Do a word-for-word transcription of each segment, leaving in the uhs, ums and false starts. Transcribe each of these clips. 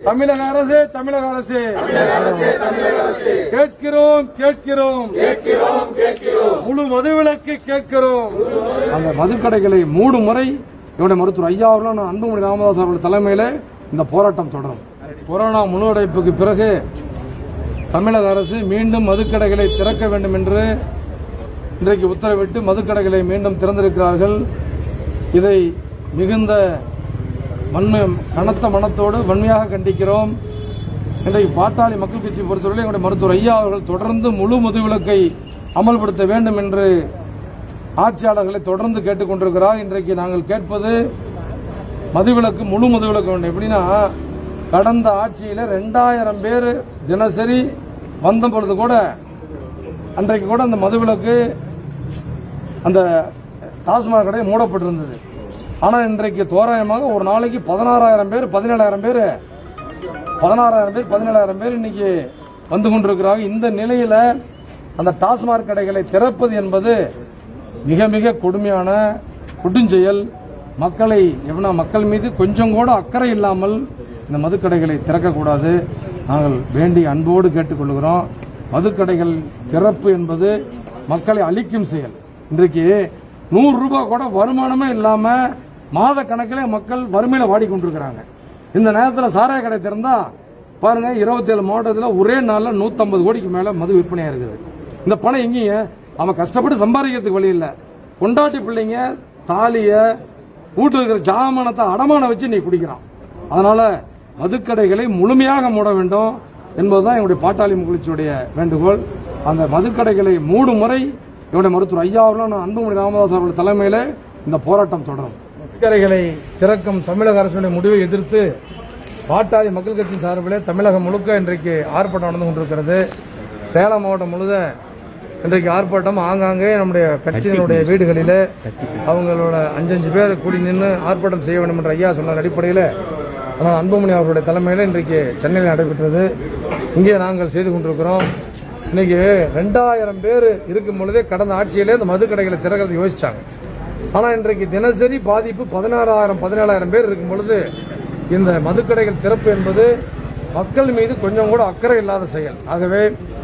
தமிழக அரசே தமிழக அரசே கேட்கிறோம் கேட்கிறோம் முழு மதுவிலக்கு கேட்கிறோம். அந்த மதுக்கடைகளை மூடும் முறை என்னுடைய மருத்துவர் ஐயா அவர்கள் அன்புமணி ராமதாஸ் அவர்கள் தலைமையில இந்த போராட்டம் தொடரும். கொரோனா முழுவடைப்புக்கு பிறகு தமிழக அரசு மீண்டும் மதுக்கடைகளை திறக்க வேண்டும் என்று இன்றைக்கு உத்தரவிட்டு மதுக்கடைகளை மீண்டும் திறந்திருக்கிறார்கள். இதை மிகுந்த வன்மை கனத்த மனத்தோடு வன்மையாக கண்டிக்கிறோம். இன்றைக்கு பாட்டாளி மக்கள் கட்சி பொறுத்தவரை எங்களுடைய மருத்துவர் ஐயா அவர்கள் தொடர்ந்து முழு மதுவிலக்கை அமல்படுத்த வேண்டும் என்று ஆட்சியாளர்களை தொடர்ந்து கேட்டுக் கொண்டிருக்கிறார். இன்றைக்கு நாங்கள் கேட்பது மதுவிலக்கு, முழு மதுவிலக்கு வேண்டும். எப்படின்னா, கடந்த ஆட்சியில் ரெண்டாயிரம் பேர் தினசரி வந்த பொழுது கூட அன்றைக்கு கூட அந்த மதுவிலக்கு அந்த டாஸ்மாக் கடை மூடப்பட்டிருந்தது. ஆனால் இன்றைக்கு தோராயமாக ஒரு நாளைக்கு பதினாறாயிரம் பேர் பதினேழாயிரம் பேர் பதினாறாயிரம் பேர் பதினேழாயிரம் பேர் இன்னைக்கு வந்து கொண்டிருக்கிறாங்க. இந்த நிலையில அந்த டாஸ்மாக் கடைகளை திறப்பது என்பது மிக மிக கொடுமையான குடுஞ்செயல். மக்களை எவனா மக்கள் மீது கொஞ்சம் கூட அக்கறை இல்லாமல் இந்த மதுக்கடைகளை திறக்கக்கூடாது. நாங்கள் வேண்டி அன்போடு கேட்டுக்கொள்கிறோம். மதுக்கடைகள் திறப்பு என்பது மக்களை அழிக்கும் செயல். இன்றைக்கு நூறு ரூபாய் கூட வருமானமே இல்லாம மாத கணக்கில் மக்கள் வறுமையில வாடிக்கொண்டிருக்கிறாங்க. இந்த நேரத்தில் சாராய கடை திறந்தா பாருங்க, இருபத்தி ஏழு மாவட்டத்தில் ஒரே நாள்ல நூத்தி ஐம்பது கோடிக்கு மேல மது விற்பனையா இருக்குது. இந்த பணம் எங்கேயும் அவன் கஷ்டப்பட்டு சம்பாதிக்கிறதுக்கு வழி இல்லை. கொண்டாட்டி பிள்ளைங்க தாலிய வீட்டில் இருக்கிற ஜாமானத்தை அடமான வச்சு நீ குடிக்கிறான். அதனால மதுக்கடைகளை முழுமையாக மூட வேண்டும் என்பதுதான் எங்களுடைய பாட்டாளி மக்களுடைய வேண்டுகோள். அந்த மதுக்கடைகளை மூடும் முறை என்னுடைய மருத்துவர் ஐயா அவர்கள் அன்புமணி ராமதாஸ் அவர்கள் தலைமையில இந்த போராட்டம் தொடரும். மதுக்கடைகளை திறக்கும் தமிழக அரசுடைய முடிவை எதிர்த்து பாட்டாளி மக்கள் கட்சி சார்பில் தமிழகம் முழுக்க இன்றைக்கு ஆர்ப்பாட்டம் நடந்து கொண்டிருக்கிறது. சேலம் மாவட்டம் முழுத இன்றைக்கு ஆர்ப்பாட்டம். ஆங்காங்கே நம்முடைய கட்சியினுடைய வீடுகளில் அவங்களோட அஞ்சஞ்சு பேர் கூடி நின்று ஆர்ப்பாட்டம் செய்ய வேண்டும் என்ற ஐயா சொன்ன அடிப்படையில் ஆனால் அன்புமணி அவர்களுடைய தலைமையில் இன்றைக்கு சென்னையில் நடைபெற்றது. இங்கே நாங்கள் செய்து கொண்டிருக்கிறோம். இன்னைக்கு ரெண்டாயிரம் பேர் இருக்கும் பொழுதே கடந்த ஆட்சியிலே இந்த மதுக்கடைகளை திறக்கிறது யோசிச்சாங்க. ஆனால் இன்றைக்கு தினசரி பாதிப்பு பதினாறாயிரம் பதினேழாயிரம் பேர் இருக்கும் பொழுது இந்த மதுக்கடைகள் திறப்பு என்பது மக்கள் மீது கொஞ்சம் கூட அக்கறை இல்லாத செயல். ஆகவே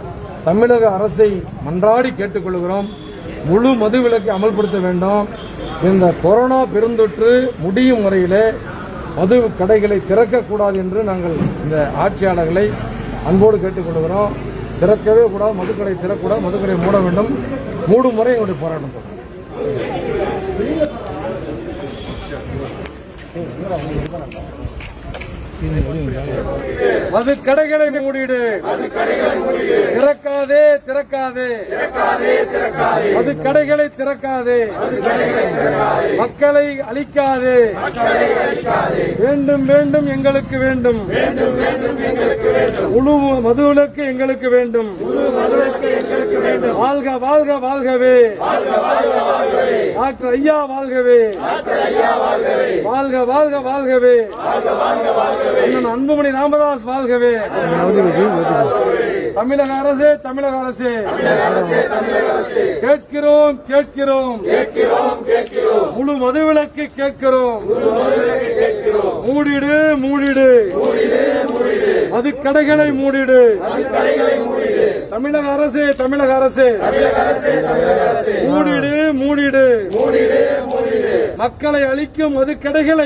தமிழக அரசை மன்றாடி கேட்டுக்கொள்கிறோம், முழு மதுவிலக்கை அமல்படுத்த வேண்டும். இந்த கொரோனா பெருந்தொற்று முடியும் முறையிலே மது கடைகளை திறக்கக்கூடாது என்று நாங்கள் இந்த ஆட்சியாளர்களை அன்போடு கேட்டுக்கொள்கிறோம். திறக்கவே கூடாது, மதுக்கடை திறக்கூடாது, மதுக்கடை மூட வேண்டும். மூடும் முறை எங்களுடைய போராட்டம். மது கடைகளை மூடிடு, திறக்காதே திறக்காதே மது கடைகளை திறக்காதே, மக்களை அழிக்காதே. வேண்டும் வேண்டும் எங்களுக்கு வேண்டும், முழு மதுவிலக்கு எங்களுக்கு வேண்டும். வாழ்க வாழ்க வாழ்கவே டாக்டர் ஐயா, வாழ்கவே வாழ்க வாழ்க வாழ்கவே அன்புமணி ராமதாஸ், வாழ்கவே. தமிழக அரசே தமிழக அரசே கேட்கிறோம் கேட்கிறோம் முழு மதுவிலக்கு கேட்கிறோம். மூடிடு மூடிடு மதுக்கடைகளை மூடிடு. தமிழக அரசே தமிழக அரசே மூடிடு மூடிடு மக்களை அழிக்கும் மதுக்கடைகளை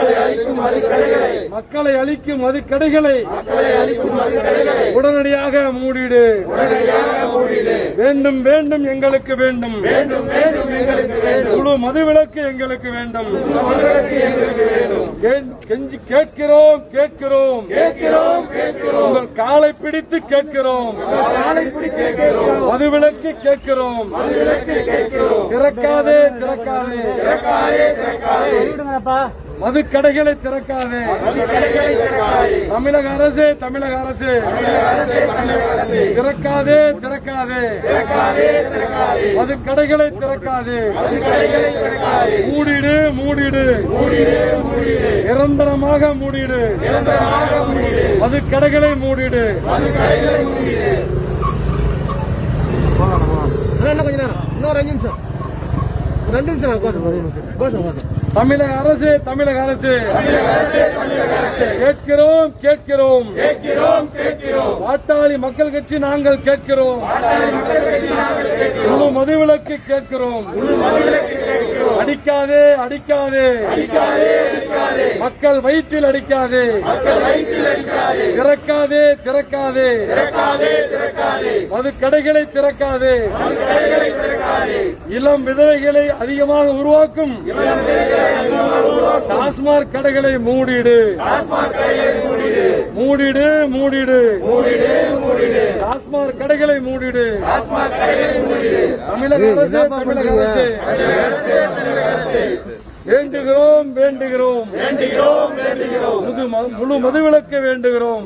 மக்களை அழிக்கும் மதுக்கடைகளை உடனடியாக மூடிடு. வேண்டும் வேண்டும் எங்களுக்கு வேண்டும், முழு மதுவிலக்கு எங்களுக்கு வேண்டும். கெஞ்சி கேட்கிறோம் கேட்கிறோம் உங்கள் காலை பிடித்து கேட்கிறோம், மதுவிலக்கு கேட்கிறோம். திறக்காதே திறக்காதே மதுக்கடைகளை திறக்காதே. தமிழக அரசே தமிழக அரசே திறக்காதே திறக்காதே மதுக்கடைகளை திறக்காதே. மூடிடு மூடிடு நிரந்தரமாக மூடிடு. மதுக்கடைகளை மூடிடு. கொஞ்ச நேரம் இன்னொரு அஞ்சு நிமிஷம் ரெண்டு நிமிஷம் கோஷம் கோஷம் தமிழக அரசு தமிழக அரசு கேட்கிறோம் கேட்கிறோம் பாட்டாளி மக்கள் கட்சி நாங்கள் கேட்கிறோம் முழு மதுவிலக்கு கேட்கிறோம் அடிக்காதே அடிக்காதே மக்கள் வயிற்றில் அடிக்காதே திறக்காதே திறக்காதே மது கடைகளை திறக்காதே இளம் விதவைகளை அதிகமாக உருவாக்கும் டாஸ்மாக் கடைகளை மூடிடு மூடிடு மூடிடு டாஸ்மாக் கடைகளை மூடிடு தமிழக அரசு தமிழக அரசு வேண்டுகிறோம் வேண்டுகிறோம் முழு மதுவிலக்கு வேண்டுகிறோம்.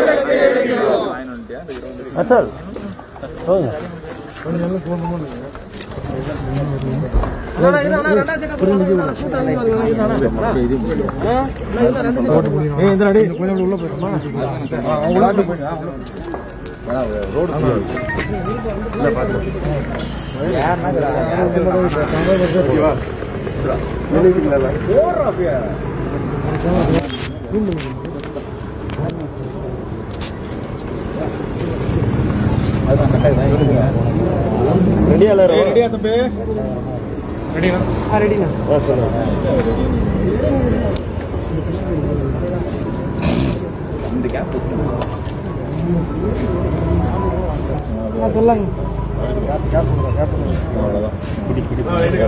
ரெடியா ரெடியா தம்பி ரெடினா ரெடினா இந்த கேப் சொல்லுங்க அவ்வளவுதான் பிடி பிடி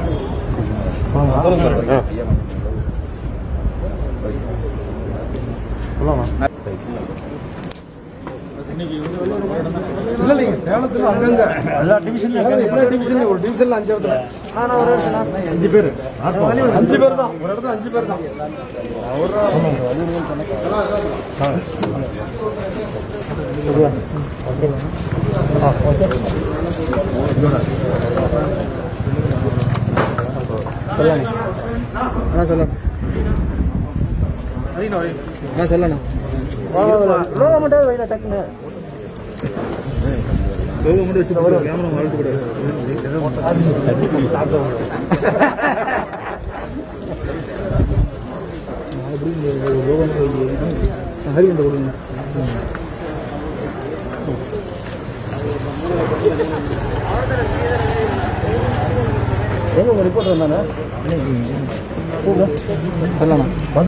இல்ல இல்லைங்க சேலத்துல அங்கங்க எல்லா டிவிஷன்ல எல்லா டிவிஷன்ல ஒரு டிவிஷன்ல அஞ்சு இடத்துல அஞ்சு பேர் அஞ்சு பேர் தான் ஒரு இடத்துல அஞ்சு பேர் தான் சொல்லணும் சொல்லணும் மட்டும் வைல டக்குன்னு மட்டும் வச்சு கேமரா மாறிட்டு கூட ஹரிகண்ட கொடுங்க எங்க உங்க ரிப்போர்ட் வந்தானே சொல்லலாம்